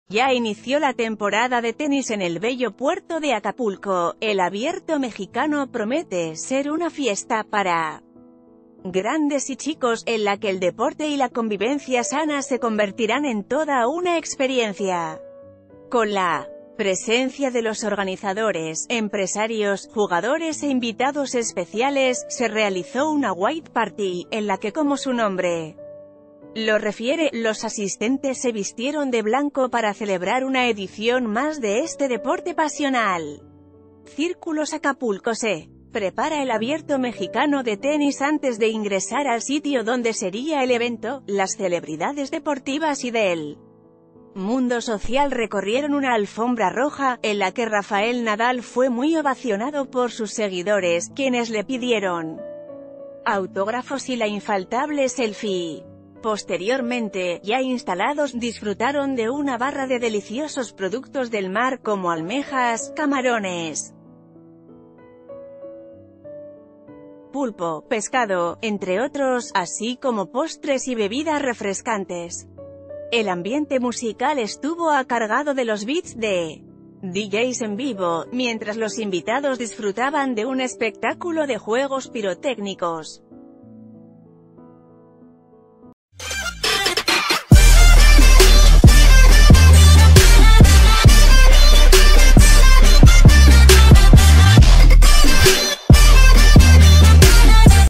Ya inició la temporada de tenis en el bello puerto de Acapulco. El Abierto mexicano promete ser una fiesta para grandes y chicos, en la que el deporte y la convivencia sana se convertirán en toda una experiencia. Con la presencia de los organizadores, empresarios, jugadores e invitados especiales, se realizó una White Party, en la que, como su nombre lo refiere, los asistentes se vistieron de blanco para celebrar una edición más de este deporte pasional. Círculos Acapulco. Se prepara el Abierto mexicano de tenis. Antes de ingresar al sitio donde sería el evento, las celebridades deportivas y del mundo social recorrieron una alfombra roja, en la que Rafael Nadal fue muy ovacionado por sus seguidores, quienes le pidieron autógrafos y la infaltable selfie. Posteriormente, ya instalados, disfrutaron de una barra de deliciosos productos del mar como almejas, camarones, pulpo, pescado, entre otros, así como postres y bebidas refrescantes. El ambiente musical estuvo a cargo de los beats de DJs en vivo, mientras los invitados disfrutaban de un espectáculo de juegos pirotécnicos.